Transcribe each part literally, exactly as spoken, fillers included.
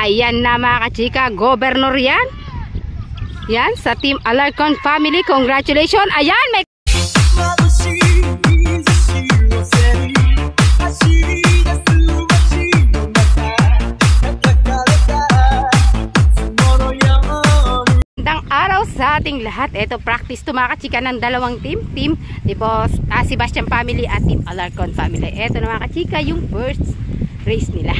Ayan na mga kachika, governor yan. Yan, sa Team Alarcon family. Congratulations. Ayan, may... Magandang araw sa ating lahat. Ito, practice to mga kachika ng dalawang team. Team, di ba, ah, Sebastian family at Team Alarcon family. Ito na mga kachika, yung first race nila.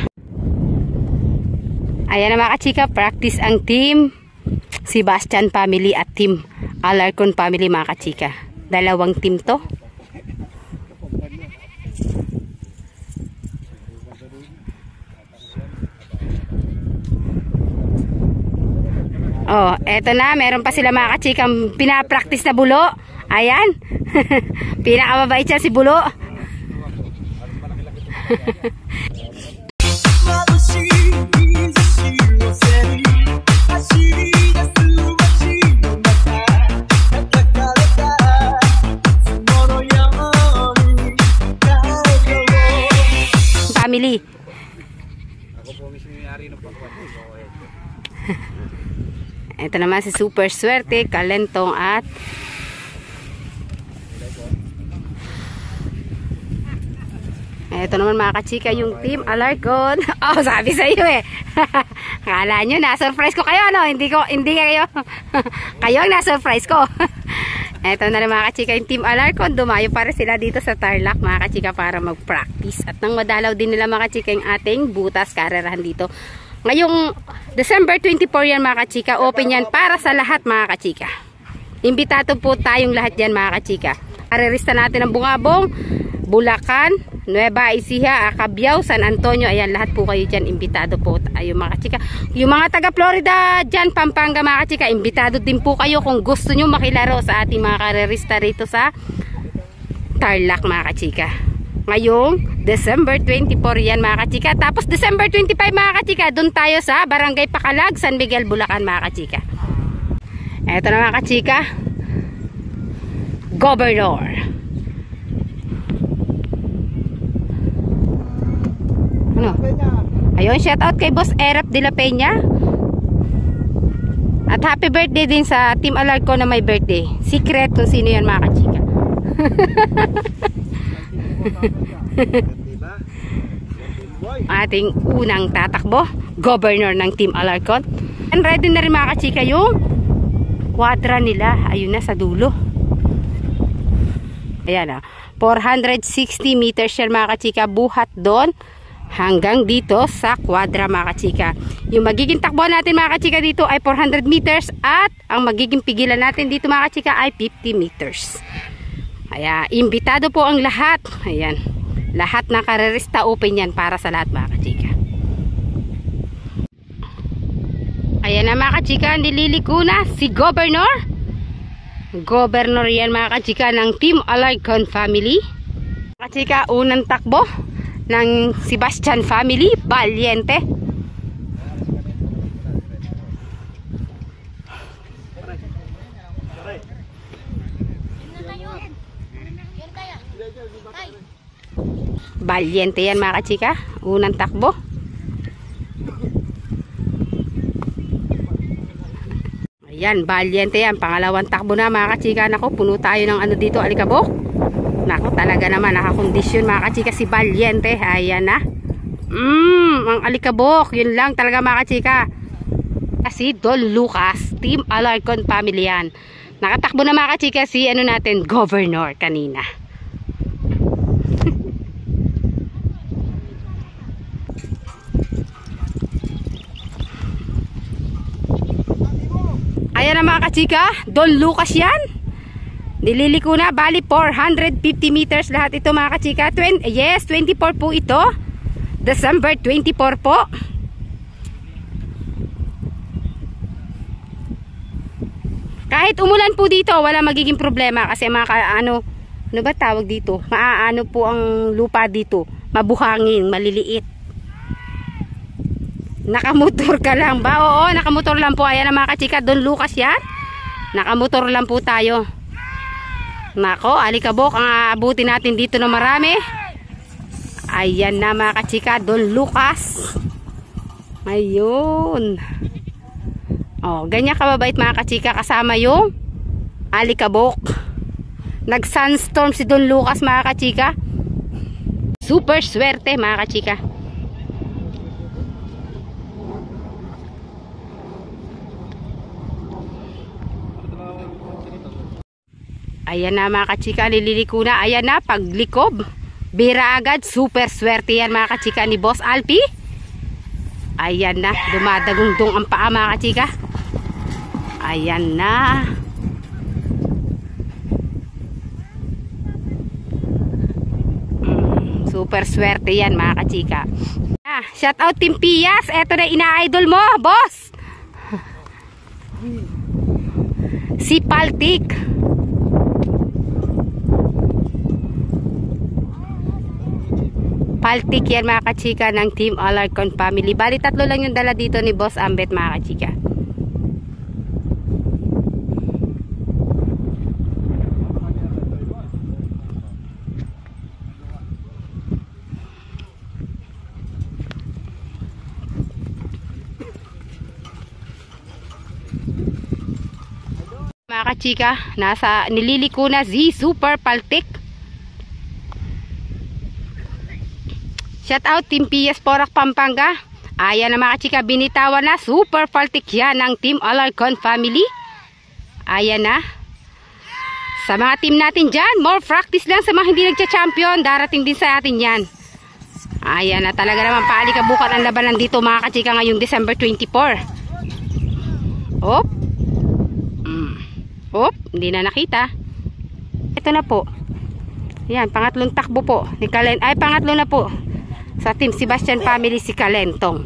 Ayan na mga kachika, practice ang team Sebastian family at Team Alarcon family mga kachika. Dalawang team to. Oh, eto na, meron pa sila mga kachikang pinapractice na bulo. Ayan. Pinakamabait siya si bulo. Family. Ako po mismo yung ari ng pagkuhan. Ito naman si Super Swerte, Kalentong at ito naman mga kachika yung Team Alarcon. Oh, sabi sa iyo eh. Akala nyo na-surprise ko kayo, ano? Hindi ko, hindi kayo. Kayo ang na-surprise ko. Ito na rin mga kachika yung Team Alarcon. Dumayo para sila dito sa Tarlac mga kachika para mag-practice. At nang madalaw din nila mga kachika yung ating butas karerahan dito. Ngayong December twenty-four yan mga kachika. Open yan para sa lahat mga kachika. Imbitato po tayong lahat yan mga kachika. Arerista natin ang Bungabong, Bulacan, Nueva Ecija, Acabiao, San Antonio. Ayan, lahat po kayo dyan. Imbitado po tayo mga kachika. Yung mga taga Florida dyan, Pampanga mga kachika, imbitado din po kayo kung gusto nyo makilaro sa ating mga karerista rito sa Tarlac mga kachika. Ngayong December twenty-four yan mga kachika. Tapos December twenty-five mga kachika, dun tayo sa Barangay Pakalag, San Miguel, Bulacan mga kachika. Eto na mga kachika, Governor. Ano? Ayun, shout out kay Boss Erap de la Peña. At happy birthday din sa Team Alarcon na may birthday. Secret kung sino yan mga kachika. Ating unang tatakbo, Governor ng Team Alarcon. And ready na rin mga kachika yung quadra nila. Ayun na sa dulo. Ayan ah, four hundred sixty meters yan mga kachika, buhat doon hanggang dito sa quadra mga kachika. Yung magiging takbo natin mga kachika dito ay four hundred meters at ang magiging pigilan natin dito mga kachika ay fifty meters. Ayan, imbitado po ang lahat. Ayan, lahat ng karerista open yan para sa lahat mga kachika. Ayan na mga kachika, nililiko na si Governor. Governor yan mga kachika ng Team Alarcon family. Kachika, unang takbo ng Sebastian family, Valiente. Valiente yan mga kachika, unang takbo. Ayan, Valiente yan, pangalawang takbo na mga kachika. Naku, puno tayo ng ano dito, alikabok. Naku, talaga naman nakakondisyon mga kachika si Valiente. Ayan na. Mmm, ang alikabok, yun lang talaga mga kachika. Kasi Don Lucas, Team Alarcon family yan. Nakatakbo na mga kachika si ano natin, Governor kanina. Ayan na mga kachika, Don Lucas yan. Nililiko na, bali four hundred fifty meters lahat ito mga kachika. twenty, yes, twenty-four po ito. December twenty-four po. Kahit umulan po dito, wala magiging problema kasi mga ano, ano ba tawag dito? Maaano po ang lupa dito, mabuhangin, maliliit. Nakamotor ka lang ba? Oo, nakamotor lang po. Ayan na mga kachika, Don Lucas yan. Nakamotor lang po tayo. Nako, alikabok ang aabutin natin dito na marami. Ayan na mga kachika, Don Lucas. Ayun. Oh, ganyan kababait mga kachika, kasama yung alikabok. Nag-sunstorm si Don Lucas mga kachika. Super swerte mga kachika. Ayan na mga kachika, nililiko na. Ayan na, paglikob. Bira agad, super swerte yan mga kachika ni Boss Alpi. Ayan na, dumadagundong ang paa mga kachika. Ayan na. Mm, super swerte yan mga kachika. Ah, shout out Team Pias. Eto na ina-idol mo, boss. Si Paltik. Paltik yan mga kachika ng Team Alarcon family. Bali tatlo lang yung dala dito ni Boss Ambet mga kachika. Mga kachika, nasa nililiko na si Super Paltik. Shout out Team P S Porac Pampanga. Ayan na mga kachika, binitawan na. Super Paltik yan ng Team Alarcon family. Ayan na. Sa mga team natin dyan, more practice lang sa mga hindi nagcha-champion. Darating din sa atin yan. Ayan na, talaga naman paalikabukan ang labanan dito mga kachika ngayong December twenty-four. Op. Mm. Op, hindi na nakita. Ito na po. Yan, pangatlong takbo po ni Kalen. Ay, pangatlo na po sa Team Sebastian family si Kalentong.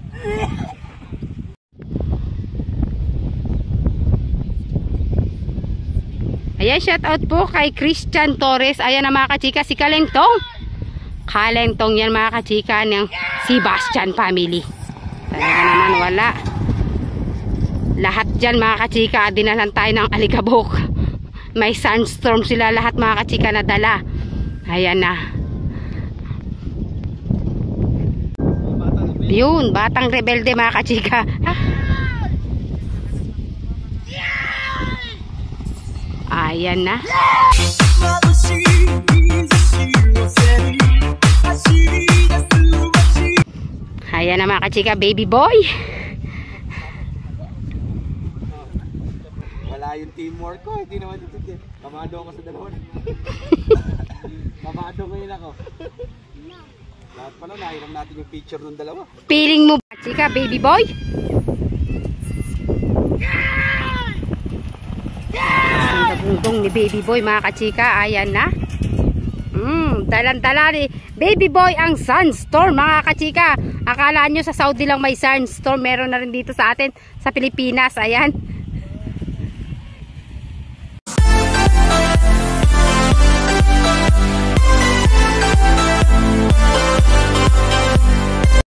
Ayan, shout out po kay Christian Torres. Ayan na mga kachika, si Kalentong. Kalentong yan mga kachika ng Sebastian family. Talaga naman wala. Lahat dyan mga kachika, dinalan tayo ng alikabok. May sandstorm sila lahat mga kachika na dala. Ayan na. Yun, batang rebelde mga kachika. Ayan na. Ayan na mga kachika, baby boy. Wala yung teamwork ko, hindi naman dito din. Mamado ako sa dalawa. Mamado ngayon ako. Lahat pala, nahiram natin yung picture ng dalawa. Feeling mo ba, chika, baby boy? Ang nagundong ni baby boy mga kachika. Ayan na. Mm, dalan-dala ni baby boy ang sunstorm mga kachika. Akala nyo sa Saudi lang may sunstorm, meron na rin dito sa atin sa Pilipinas. Ayan.